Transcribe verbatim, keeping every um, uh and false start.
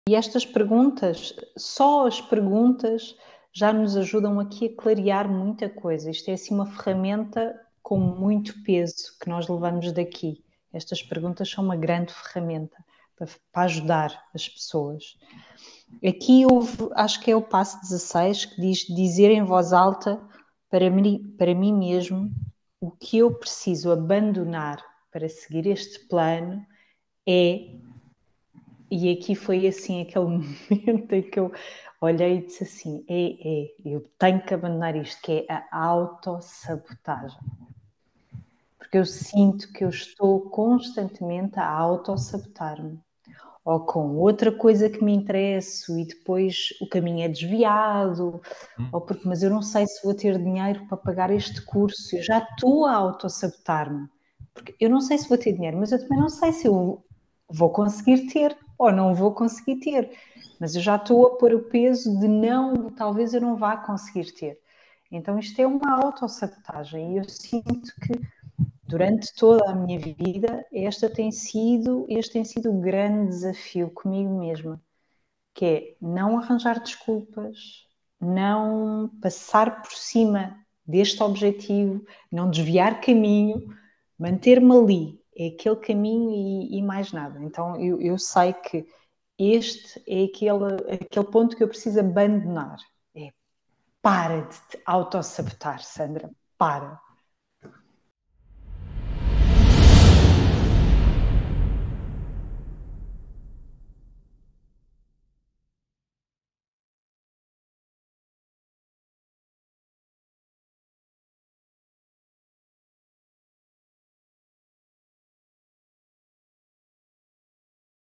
E estas perguntas, só as perguntas já nos ajudam aqui a clarear muita coisa. Isto é assim uma ferramenta com muito peso que nós levamos daqui. Estas perguntas são uma grande ferramenta para, para ajudar as pessoas. Aqui houve, acho que é o passo dezasseis, que diz dizer em voz alta para mim, para mim mesmo o que eu preciso abandonar para seguir este plano é... E aqui foi assim aquele momento em que eu olhei e disse assim, é, é, eu tenho que abandonar isto, que é a autossabotagem. Porque eu sinto que eu estou constantemente a autossabotar-me. Ou com outra coisa que me interesso e depois o caminho é desviado, Hum. ou porque, mas eu não sei se vou ter dinheiro para pagar este curso, eu já estou a autossabotar-me. Porque eu não sei se vou ter dinheiro, mas eu também não sei se eu vou conseguir ter ou não vou conseguir ter. Mas eu já estou a pôr o peso de não, talvez eu não vá conseguir ter. Então isto é uma autossabotagem e eu sinto que durante toda a minha vida, esta tem sido, este tem sido o grande desafio comigo mesma, que é não arranjar desculpas, não passar por cima deste objetivo, não desviar caminho, manter-me ali, é aquele caminho e, e mais nada. Então eu, eu sei que este é aquele, aquele ponto que eu preciso abandonar. É para de te autossabotar, Sandra, para.